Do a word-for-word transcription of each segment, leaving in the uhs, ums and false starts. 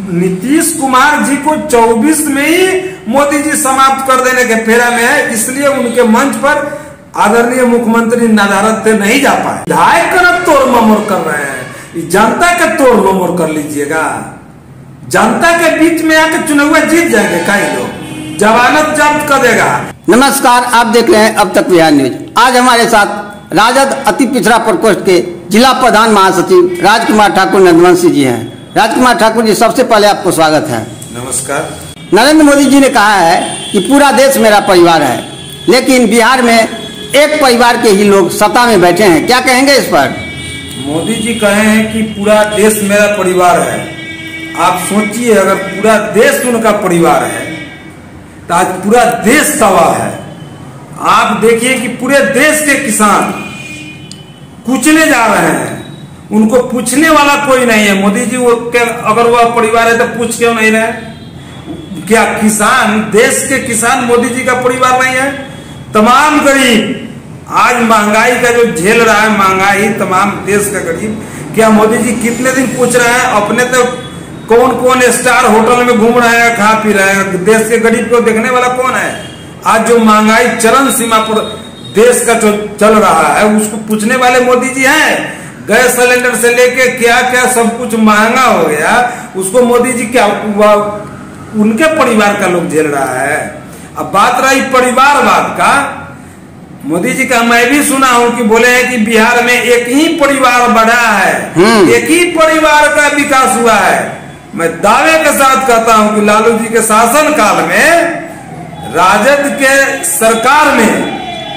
नीतीश कुमार जी को चौबीस में ही मोदी जी समाप्त कर देने के फेरा में है, इसलिए उनके मंच पर आदरणीय मुख्यमंत्री नदारत थे नहीं जा पाए। विधायक का तोड़ ममोड़ कर रहे हैं, जनता का तोड़ ममोड़ कर लीजिएगा। जनता के बीच में आके चुनाव जीत जाएंगे कई लोग, जमानत जब्त कर देगा। नमस्कार, आप देख रहे हैं अब तक बिहार न्यूज। आज हमारे साथ राजद अति पिछड़ा प्रकोष्ठ के जिला प्रधान महासचिव राजकुमार ठाकुर नंदवंशी जी हैं। राजकुमार ठाकुर जी, सबसे पहले आपको स्वागत है। नमस्कार। नरेंद्र मोदी जी ने कहा है कि पूरा देश मेरा परिवार है, लेकिन बिहार में एक परिवार के ही लोग सत्ता में बैठे हैं, क्या कहेंगे इस पर? मोदी जी कहे हैं कि पूरा देश मेरा परिवार है। आप सोचिए, अगर पूरा देश उनका परिवार है तो आज पूरा देश तबाह है। आप देखिए कि पूरे देश के किसान कुचले जा रहे हैं, उनको पूछने वाला कोई नहीं है। मोदी जी वो के अगर वह परिवार है तो पूछ क्यों नहीं रहे? क्या किसान, देश के किसान मोदी जी का परिवार नहीं है? तमाम गरीब आज महंगाई का जो झेल रहा है, महंगाई तमाम देश का गरीब, क्या मोदी जी कितने दिन पूछ रहे हैं? अपने तो कौन कौन स्टार होटल में घूम रहे हैं, खा पी रहे हैं, देश के गरीब को देखने वाला कौन है? आज जो महंगाई चरम सीमा पर देश का जो चल रहा है उसको पूछने वाले मोदी जी हैं। गैस सिलेंडर से लेके क्या क्या सब कुछ महंगा हो गया, उसको मोदी जी क्या उनके परिवार का लोग झेल रहा है। अब बात रही परिवारवाद का, मोदी जी का मैं भी सुना हूं कि बोले हैं कि बिहार में एक ही परिवार बढ़ा है, एक ही परिवार का विकास हुआ है। मैं दावे के साथ कहता हूं कि लालू जी के शासन काल में, राजद के सरकार में,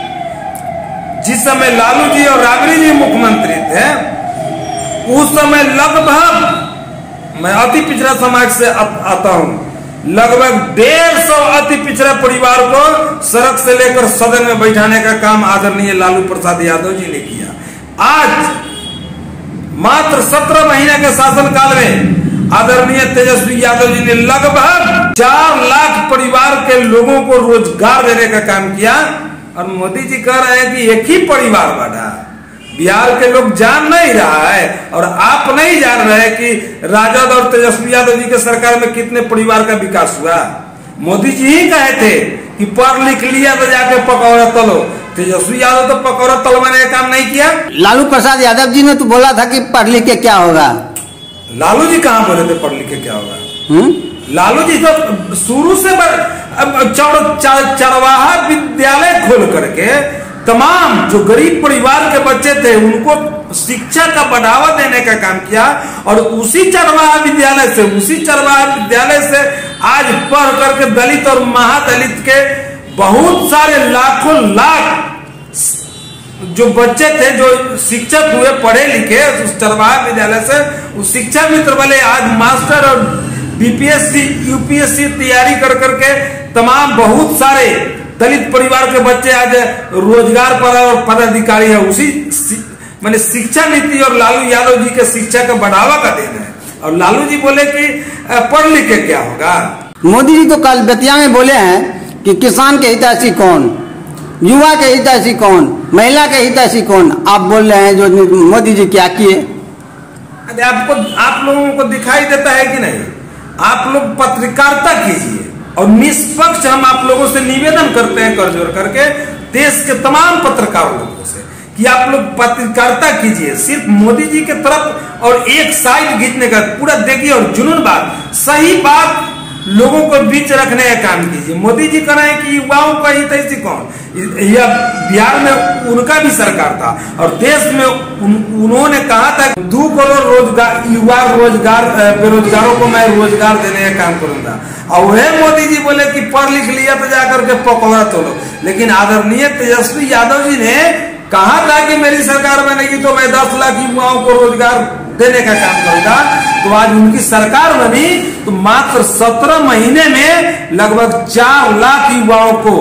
जिस समय लालू जी और राबड़ी जी मुख्यमंत्री थे, उस समय लगभग, मैं अति पिछड़ा समाज से आता हूं, लगभग डेढ़ सौ अति पिछड़ा परिवार को सड़क से लेकर सदन में बैठाने का काम आदरणीय लालू प्रसाद यादव जी ने किया। आज मात्र सत्रह महीने के शासनकाल में आदरणीय तेजस्वी यादव जी ने लगभग चार लाख परिवार के लोगों को रोजगार देने का काम किया। और मोदी जी कह रहे हैं कि एक ही परिवार बढ़ा। बिहार के लोग जान नहीं रहा है और आप नहीं जान रहे कि राजद और तेजस्वी यादव जी के सरकार में कितने परिवार का विकास हुआ। मोदी जी ही कहे थे कि पढ़ लिख लिया तो जाके पकौड़ा तलो। तेजस्वी यादव तो पकौड़ा तलवाने का काम नहीं किया। लालू प्रसाद यादव जी ने तो बोला था कि पढ़ लिख के क्या होगा। लालू जी कहाँ बोले थे पढ़ लिख के क्या होगा? हुँ? लालू जी तो शुरू से चरवाहा विद्यालय खोल करके तमाम जो गरीब परिवार के बच्चे थे उनको शिक्षा का बढ़ावा देने का काम किया। और उसी चरवाहा विद्यालय से उसी चरवाहा विद्यालय से आज पढ़ करके दलित और महादलित के बहुत सारे लाखों लाख जो बच्चे थे, जो शिक्षक हुए पढ़े लिखे उस चरवाहा विद्यालय से, उस शिक्षा मित्र वाले आज मास्टर और बीपीएससी यूपीएससी तैयारी कर करके तमाम बहुत सारे दलित परिवार के बच्चे आज रोजगार पर और पदाधिकारी है। उसी मैंने शिक्षा नीति और लालू यादव जी के शिक्षा का बढ़ावा का देना है। और लालू जी बोले कि पढ़ लिख के क्या होगा। मोदी जी तो कल बेतिया में बोले हैं कि किसान के हितैषी कौन, युवा के हितैषी कौन, महिला के हितैषी कौन। आप बोल रहे हैं जो मोदी जी क्या किए? आपको आप लोगों को दिखाई देता है कि नहीं? आप लोग पत्रकारिता कीजिए और निष्पक्ष हम आप लोगों से निवेदन करते हैं कर जोर करके देश के तमाम पत्रकार लोगों से कि आप लोग पत्रकारिता कीजिए। सिर्फ मोदी जी के तरफ और एक साइड खींचने का पूरा देखिए और जुनून बात, सही बात लोगों को बीच रखने का काम कीजिए। मोदी जी कह रहे हैं कि युवाओं का हितैषी कौन? यह बिहार में उनका भी सरकार था और देश में उन, उन्होंने कहा था दो करोड़ रोजगार युवा रोजगार बेरोजगारों को मैं रोजगार देने का काम करूंगा। और वह मोदी जी बोले कि पढ़ लिख लिया तो जाकर के पकौड़ा तोलो। लेकिन आदरणीय तेजस्वी यादव जी ने कहा था कि मेरी सरकार बनेगी तो मैं दस लाख युवाओं को रोजगार देने का काम करूंगा। तो आज उनकी सरकार बनी तो मात्र सत्रह महीने में लगभग चार लाख युवाओं को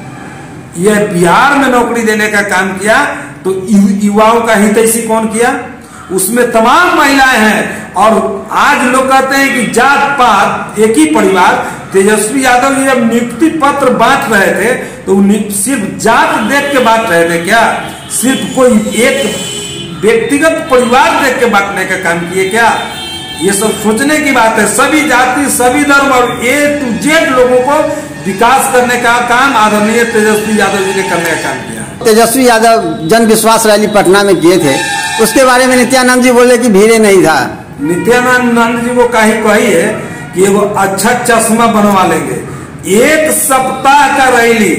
यह बिहार में नौकरी देने का काम किया। तो युवाओं का हितैषी कौन किया? उसमें तमाम महिलाएं हैं। और आज लोग कहते हैं कि जात पात एक ही परिवार। तेजस्वी यादव जी जब नियुक्ति पत्र बांट रहे थे तो सिर्फ जात देख के बांट रहे थे क्या? सिर्फ कोई एक व्यक्तिगत परिवार देख के बांटने का काम किए क्या? ये सब सोचने की बात है। सभी जाति, सभी धर्म और ए टू जेड लोगों को विकास करने का काम आदरणीय तेजस्वी यादव जी ने करने का काम किया। तेजस्वी यादव जन विश्वास रैली पटना में किए थे, उसके बारे में नित्यानंद जी बोले कि भीड़ नहीं था। नित्यानंद जी को कही कही है कि वो अच्छा चश्मा बनवा लेंगे। एक सप्ताह का रैली,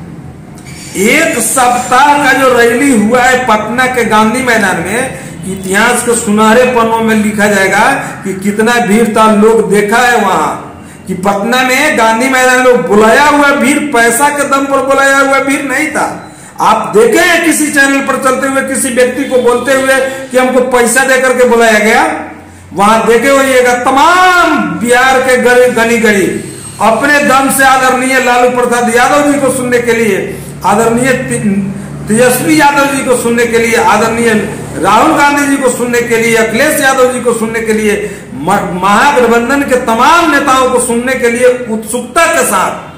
एक सप्ताह का जो रैली हुआ है पटना के गांधी मैदान में, इतिहास के सुनहरे पन्नों में लिखा जाएगा कि कितना भीड़ था। लोग देखा है वहां कि पटना में गांधी मैदान में बुलाया हुआ भीड़, पैसा के दम पर बुलाया हुआ भीड़ नहीं था। आप देखे हैं किसी चैनल पर चलते हुए किसी व्यक्ति को बोलते हुए कि हमको पैसा देकर के बुलाया गया? वहां देखे होइएगा तमाम बिहार के गली गली गली अपने दम से आदरणीय लालू प्रसाद यादव जी को सुनने के लिए, आदरणीय तेजस्वी यादव जी को सुनने के लिए, आदरणीय राहुल गांधी जी को सुनने के लिए, अखिलेश यादव जी को सुनने के लिए, महागठबंधन के तमाम नेताओं को सुनने के लिए उत्सुकता के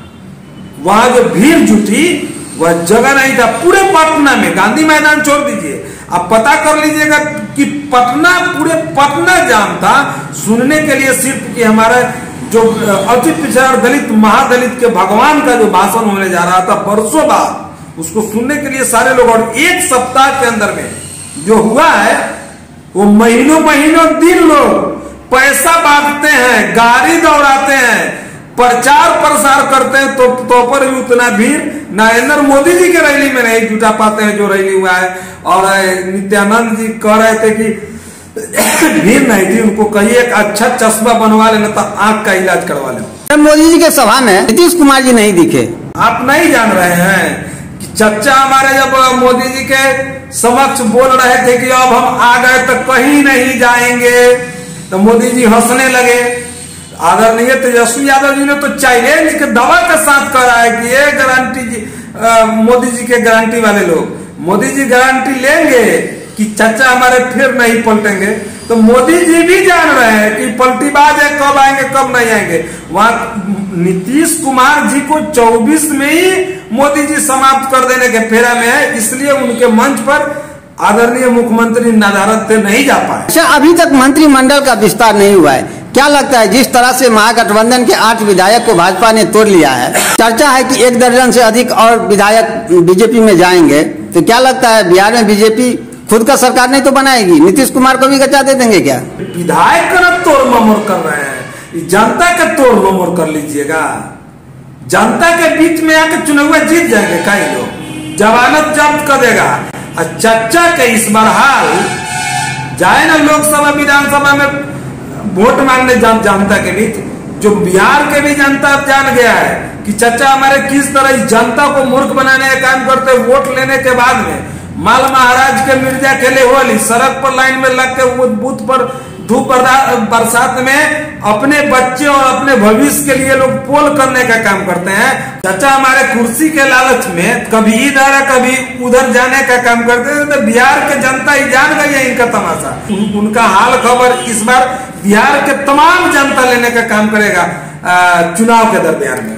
साथ वहां जो भीड़ जुटी वह जगह नहीं था। पूरे पटना में, गांधी मैदान छोड़ दीजिए, आप पता कर लीजिएगा कि पटना, पूरे पटना जाम था सुनने के लिए सिर्फ कि हमारा जो अति पिछड़ा दलित महादलित के भगवान का जो भाषण होने जा रहा था बरसों बाद, उसको सुनने के लिए सारे लोग। और एक सप्ताह के अंदर में जो हुआ है वो महीनों महीनों दिन लोग पैसा बांटते हैं, गाड़ी दौड़ाते हैं, प्रचार प्रसार करते हैं, तो, तो पर भी उतना भीड़ नरेंद्र मोदी जी के रैली में नहीं जुटा पाते हैं जो रैली हुआ है। और नित्यानंद जी कह रहे थे कि भीड़ नहीं थी, उनको कहिए अच्छा चश्मा बनवा लेना तो आंख का इलाज करवा ले। मोदी जी के सभा में नीतीश कुमार जी नहीं दिखे। आप नहीं जान रहे हैं कि चर्चा हमारे जब मोदी जी के समक्ष बोल रहे थे कि अब हम आ गए तो कहीं नहीं जाएंगे, तो मोदी जी हंसने लगे। आदरणीय तेजस्वी यादव जी ने तो चैलेंज के दवा के साथ कहा है कि ये गारंटी जी, मोदी जी के गारंटी वाले लोग, मोदी जी गारंटी लेंगे कि चाचा हमारे फिर नहीं पलटेंगे। तो मोदी जी भी जान रहे हैं कि पलटीबाज है, कब आएंगे कब नहीं आएंगे। वहां नीतीश कुमार जी को चौबीस में ही मोदी जी समाप्त कर देने के फेरा में है, इसलिए उनके मंच पर आदरणीय मुख्यमंत्री नदारत से नहीं जा पाए। अच्छा, अभी तक मंत्रिमंडल का विस्तार नहीं हुआ है, क्या लगता है जिस तरह से महागठबंधन के आठ विधायक को भाजपा ने तोड़ लिया है, चर्चा है कि एक दर्जन से अधिक और विधायक बीजेपी में जाएंगे, तो क्या लगता है बिहार में बीजेपी खुद का सरकार नहीं तो बनाएगी, नीतीश कुमार को भी गचा दे देंगे क्या? विधायक का तोड़ ममोड़ कर रहे हैं, जनता का तोड़ ममोड़ कर लीजिएगा। जनता के बीच में आके चुनाव जीत जाएंगे कई लोग, जमानत जब्त कर देगा। चर्चा के इस बार हाल जाए ना लोकसभा विधानसभा में वोट मांगने जान, जनता के बीच, जो बिहार के भी जनता जान गया है कि चर्चा हमारे किस तरह इस जनता को मूर्ख बनाने का काम करते। वोट लेने के बाद में माल महाराज के मिर्जा खेले होली, सड़क पर लाइन में लग के बूथ पर धूप बरसात में अपने बच्चे और अपने भविष्य के लिए लोग पोल करने का काम करते हैं। चाचा हमारे कुर्सी के लालच में कभी इधर कभी उधर जाने का काम करते हैं। तो बिहार के जनता ही जान गई है इनका तमाशा। उन, उनका हाल खबर इस बार बिहार के तमाम जनता लेने का काम करेगा चुनाव के दरमियान में।